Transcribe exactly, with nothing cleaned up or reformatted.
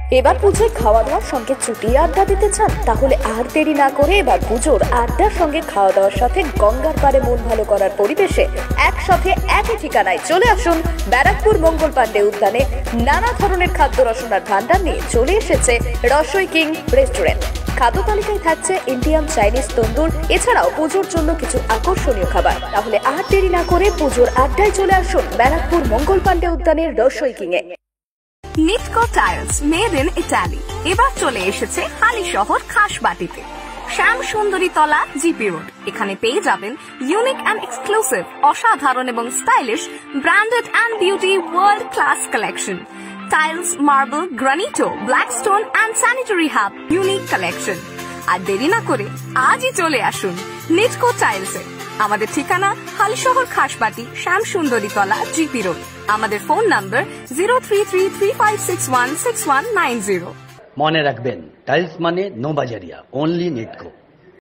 এবার পুজোয় খাওয়া দাওয়ার সঙ্গে চুটিয়ে আড্ডা দিতে চান? তাহলে আর দেরি না করে এবার পুজোর আড্ডার সঙ্গে খাওয়া দাওয়ার সাথে গঙ্গার পাড়ে মন ভালো করার পরিবেশে একসাথে একই ঠিকানায় চলে আসুন। ব্যারাকপুর মঙ্গল পাণ্ডে উদ্যানে নানা ধরনের খাদ্য রসনার ভান্ডার নিয়ে চলে এসেছে রসই কিং রেস্টুরেন্ট। খাদ্য তালিকায় থাকছে ইন্ডিয়ান, চাইনিজ, তন্দুর, এছাড়াও পুজোর জন্য কিছু আকর্ষণীয় খাবার। তাহলে আর দেরি না করে পুজোর আড্ডায় চলে আসুন ব্যারাকপুর মঙ্গল পাণ্ডে উদ্যানের রসই কিং এ। Nitco tiles made in Italy এবার চলে এসেছে হালিশহর খাসবাটিতে। শ্যাম সুন্দরী তলা, জিপি রোড। এখানে পেয়ে যাবেন ইউনিক অ্যান্ড এক্সক্লুসিভ, অসাধারণ এবং stylish branded and beauty world class collection. Tiles, marble, granito, blackstone and sanitary hub unique collection. আর দেরি না করে আজই চলে আসুন নিটকো টাইলসে। আমাদের ঠিকানা হালিশহর খাসবাটি, শ্যাম সুন্দরী তলা, জিপি রোড। আমাদের phone number zero three three three five six one six one nine zero. মনে রাখবেন, টাইলস মানে নো বাজারিয়া, অনলি নিটকো।